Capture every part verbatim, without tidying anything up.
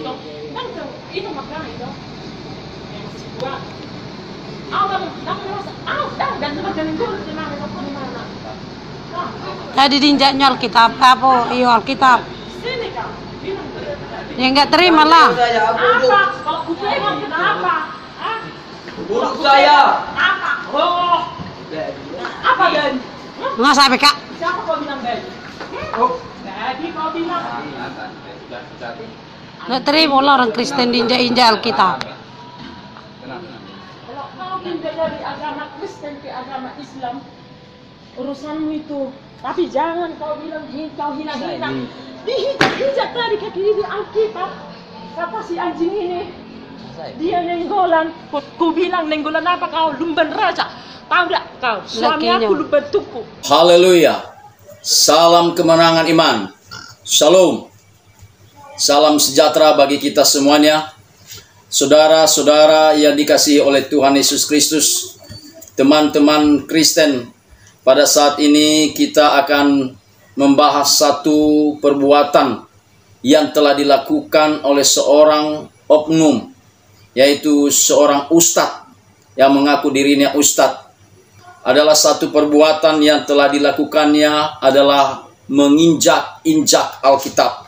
itu, kan itu makanan itu yang masih kuat. Ah, kamu, kamu merasa, ah, dah, dan tempat jalan dulu, di mana, di mana? Tadi dinjaknya Alkitab, apa? Iya Alkitab. Sini kau, bilang. Ya nggak terima lah. Apa? Kalau kutu emang kenapa? Hah? Buruk saya. Apa? Oh, apa Ben? Nggak sampai kak. Siapa kau bilang Ben? Oh. Jadi kau bilang. Nggak terima lah orang Kristen dinjak-injak Alkitab. Kalau kau pindah dari agama Kristen ke agama Islam, urusanmu itu. Tapi jangan kau bilang kau hina-hina. Dihijak tadi kaki di Alkitab. Kata si anjing ini, dia nenggolan. Ku bilang nenggolan apa kau? Lumban raja. Tahu tak kau? Suami aku lumban tuku. Haleluya. Salam kemenangan iman. Shalom. Salam sejahtera bagi kita semuanya. Saudara-saudara yang dikasihi oleh Tuhan Yesus Kristus, teman-teman Kristen, pada saat ini kita akan membahas satu perbuatan yang telah dilakukan oleh seorang oknum, yaitu seorang ustadz yang mengaku dirinya ustadz. Adalah satu perbuatan yang telah dilakukannya adalah menginjak-injak Alkitab.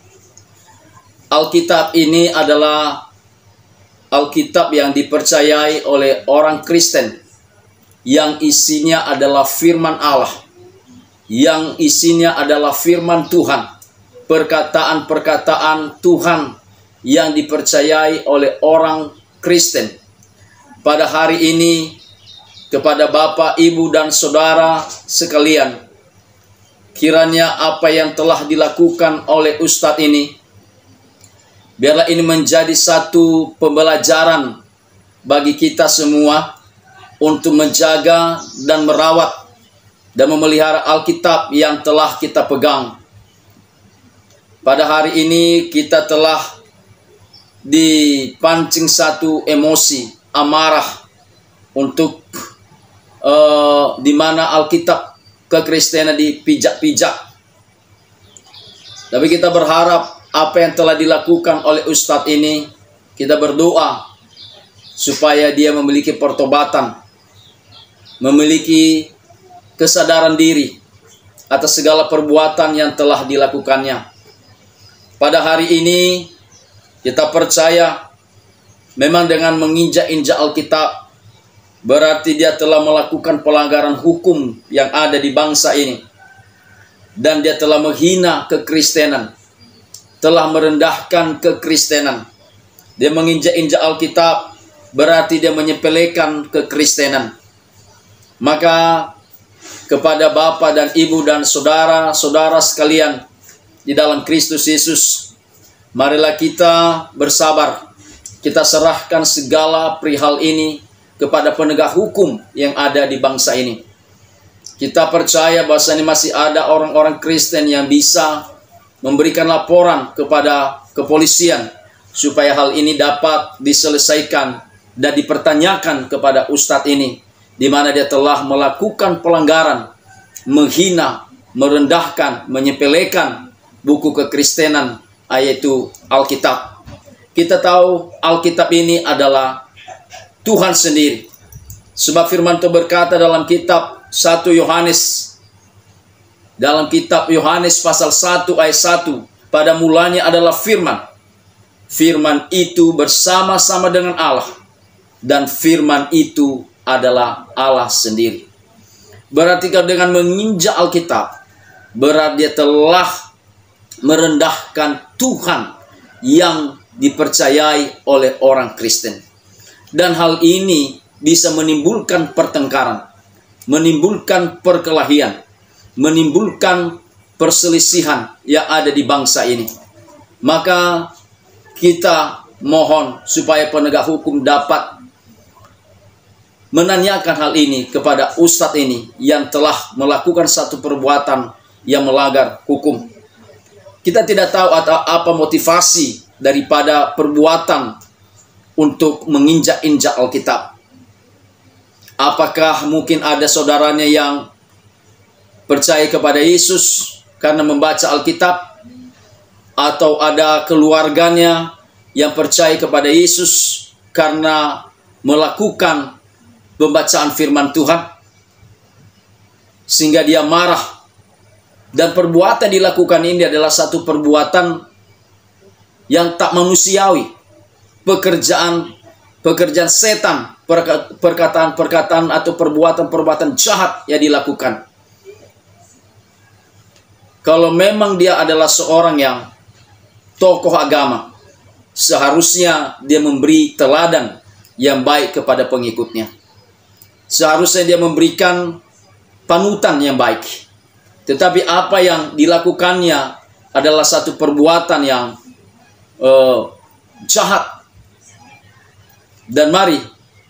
Alkitab ini adalah Alkitab yang dipercayai oleh orang Kristen, yang isinya adalah firman Allah, yang isinya adalah firman Tuhan, perkataan-perkataan Tuhan yang dipercayai oleh orang Kristen. Pada hari ini, kepada Bapak, Ibu, dan Saudara sekalian, kiranya apa yang telah dilakukan oleh Ustadz ini, biarlah ini menjadi satu pembelajaran bagi kita semua untuk menjaga dan merawat dan memelihara Alkitab yang telah kita pegang. Pada hari ini kita telah dipancing satu emosi, amarah, untuk uh, di mana Alkitab kekristenan dipijak-pijak. Tapi kita berharap apa yang telah dilakukan oleh Ustadz ini, kita berdoa supaya dia memiliki pertobatan, memiliki kesadaran diri atas segala perbuatan yang telah dilakukannya. Pada hari ini kita percaya memang dengan menginjak-injak Alkitab berarti dia telah melakukan pelanggaran hukum yang ada di bangsa ini, dan dia telah menghina kekristenan, telah merendahkan kekristenan. Dia menginjak-injak Alkitab berarti dia menyepelekan kekristenan. Maka kepada Bapak dan Ibu dan saudara-saudara sekalian di dalam Kristus Yesus, marilah kita bersabar. Kita serahkan segala perihal ini kepada penegak hukum yang ada di bangsa ini. Kita percaya bahwasanya masih ada orang-orang Kristen yang bisa memberikan laporan kepada kepolisian supaya hal ini dapat diselesaikan dan dipertanyakan kepada Ustadz ini, di mana dia telah melakukan pelanggaran, menghina, merendahkan, menyepelekan buku kekristenan, yaitu Alkitab. Kita tahu Alkitab ini adalah Tuhan sendiri. Sebab firman Tuhan berkata dalam kitab satu Yohanes, dalam kitab Yohanes pasal satu ayat satu, pada mulanya adalah firman. Firman itu bersama-sama dengan Allah, dan firman itu adalah Allah sendiri. Berarti dengan menginjak Alkitab, berarti dia telah merendahkan Tuhan yang dipercayai oleh orang Kristen. Dan hal ini bisa menimbulkan pertengkaran, menimbulkan perkelahian, menimbulkan perselisihan yang ada di bangsa ini. Maka kita mohon supaya penegak hukum dapat menanyakan hal ini kepada Ustadz ini yang telah melakukan satu perbuatan yang melanggar hukum. Kita tidak tahu apa motivasi daripada perbuatan untuk menginjak-injak Alkitab. Apakah mungkin ada saudaranya yang percaya kepada Yesus karena membaca Alkitab, atau ada keluarganya yang percaya kepada Yesus karena melakukan pembacaan firman Tuhan, sehingga dia marah. Dan perbuatan dilakukan ini adalah satu perbuatan yang tak manusiawi, pekerjaan pekerjaan setan, perkataan-perkataan atau perbuatan-perbuatan jahat yang dilakukan. Kalau memang dia adalah seorang yang tokoh agama, seharusnya dia memberi teladan yang baik kepada pengikutnya. Seharusnya dia memberikan panutan yang baik. Tetapi apa yang dilakukannya adalah satu perbuatan yang uh, jahat. Dan mari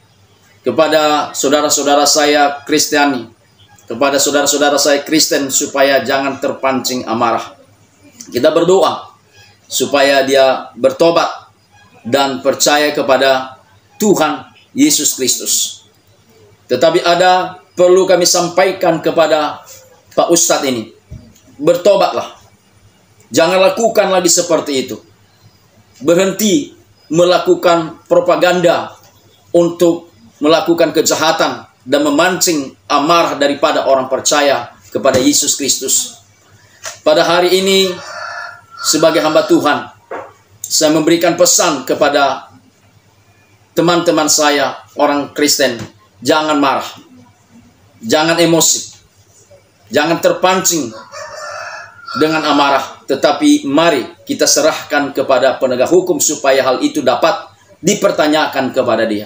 kepada saudara-saudara saya Kristiani, kepada saudara-saudara saya Kristen, supaya jangan terpancing amarah. Kita berdoa supaya dia bertobat dan percaya kepada Tuhan Yesus Kristus. Tetapi ada perlu kami sampaikan kepada Pak Ustadz ini. Bertobatlah. Jangan lakukan lagi seperti itu. Berhenti melakukan propaganda untuk melakukan kejahatan dan memancing amarah daripada orang percaya kepada Yesus Kristus. Pada hari ini, sebagai hamba Tuhan, saya memberikan pesan kepada teman-teman saya, orang Kristen. Jangan marah, jangan emosi, jangan terpancing dengan amarah. Tetapi mari kita serahkan kepada penegak hukum supaya hal itu dapat dipertanyakan kepada dia.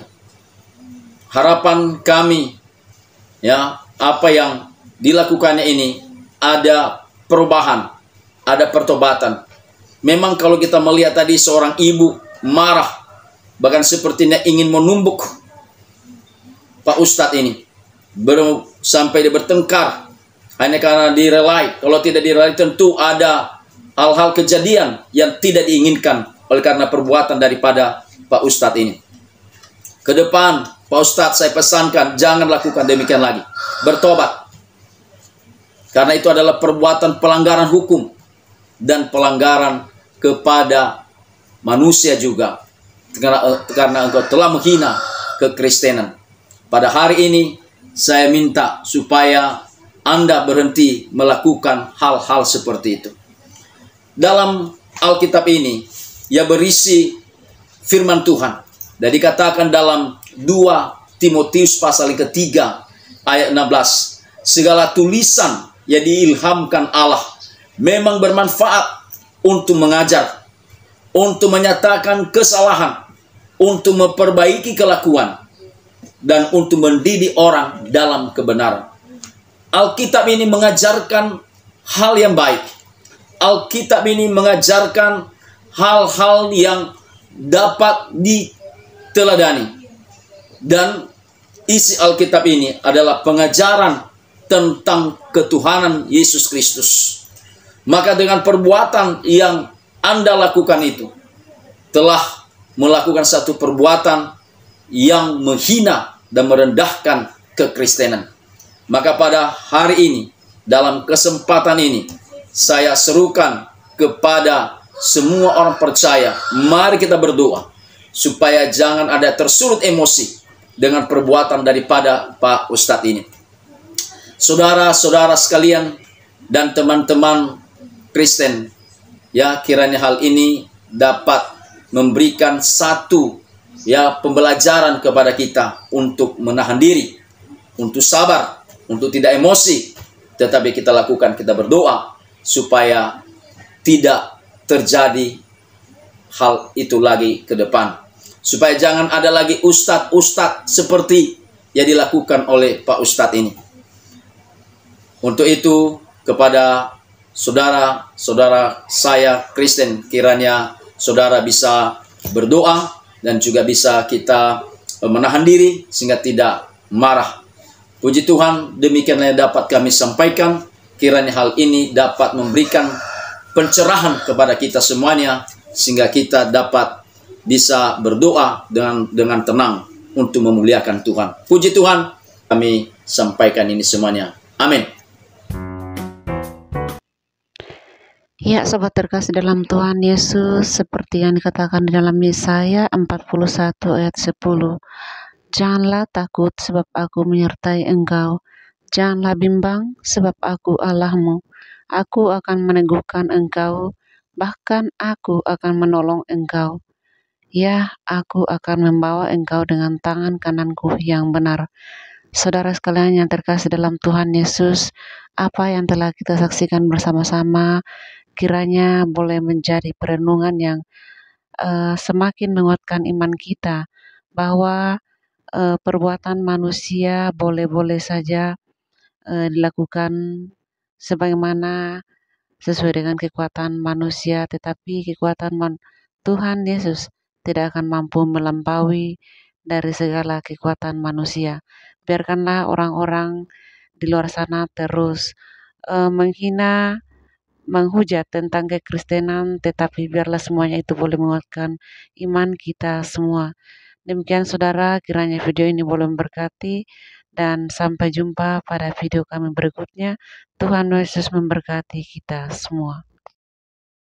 Harapan kami, ya, apa yang dilakukannya ini ada perubahan, ada pertobatan. Memang kalau kita melihat tadi seorang ibu marah, bahkan sepertinya ingin menumbuk Pak Ustadz ini, Ber sampai dia bertengkar hanya karena direlai. Kalau tidak direlai tentu ada hal-hal kejadian yang tidak diinginkan oleh karena perbuatan daripada Pak Ustadz ini. Ke depan Pak Ustadz saya pesankan jangan lakukan demikian lagi. Bertobat. Karena itu adalah perbuatan pelanggaran hukum dan pelanggaran kepada manusia juga. Karena, karena engkau telah menghina kekristenan. Pada hari ini saya minta supaya Anda berhenti melakukan hal-hal seperti itu. Dalam Alkitab ini ya berisi firman Tuhan. Dan dikatakan dalam dua Timotius pasal yang ketiga ayat enam belas. Segala tulisan yang diilhamkan Allah memang bermanfaat untuk mengajar, untuk menyatakan kesalahan, untuk memperbaiki kelakuan, dan untuk mendidik orang dalam kebenaran. Alkitab ini mengajarkan hal yang baik. Alkitab ini mengajarkan hal-hal yang dapat diteladani. Dan isi Alkitab ini adalah pengajaran tentang ketuhanan Yesus Kristus. Maka dengan perbuatan yang Anda lakukan itu, telah melakukan satu perbuatan yang menghina dan merendahkan kekristenan. Maka pada hari ini, dalam kesempatan ini, saya serukan kepada semua orang percaya, mari kita berdoa supaya jangan ada tersulut emosi dengan perbuatan daripada Pak Ustadz ini. Saudara-saudara sekalian dan teman-teman Kristen, ya, kiranya hal ini dapat memberikan satu ya pembelajaran kepada kita untuk menahan diri, untuk sabar, untuk tidak emosi, tetapi kita lakukan, kita berdoa supaya tidak terjadi hal itu lagi ke depan. Supaya jangan ada lagi ustadz-ustadz seperti yang dilakukan oleh Pak Ustadz ini. Untuk itu, kepada saudara-saudara saya Kristen, kiranya saudara bisa berdoa dan juga bisa kita menahan diri sehingga tidak marah. Puji Tuhan, demikianlah yang dapat kami sampaikan. Kiranya hal ini dapat memberikan pencerahan kepada kita semuanya sehingga kita dapat bisa berdoa dengan dengan tenang untuk memuliakan Tuhan. Puji Tuhan, kami sampaikan ini semuanya. Amin. Ya, sobat terkasih dalam Tuhan Yesus, seperti yang dikatakan di dalam Yesaya empat puluh satu ayat sepuluh. Janganlah takut sebab aku menyertai engkau. Janganlah bimbang sebab aku Allahmu. Aku akan meneguhkan engkau, bahkan aku akan menolong engkau. Ya, aku akan membawa engkau dengan tangan kananku yang benar. Saudara sekalian yang terkasih dalam Tuhan Yesus, apa yang telah kita saksikan bersama-sama kiranya boleh menjadi perenungan yang uh, semakin menguatkan iman kita, bahwa uh, perbuatan manusia boleh-boleh saja uh, dilakukan sebagaimana sesuai dengan kekuatan manusia, tetapi kekuatan man- Tuhan Yesus tidak akan mampu melampaui dari segala kekuatan manusia. Biarkanlah orang-orang di luar sana terus uh, menghina, menghujat tentang kekristenan, tetapi biarlah semuanya itu boleh menguatkan iman kita semua. Demikian saudara, kiranya video ini boleh memberkati, dan sampai jumpa pada video kami berikutnya. Tuhan Yesus memberkati kita semua.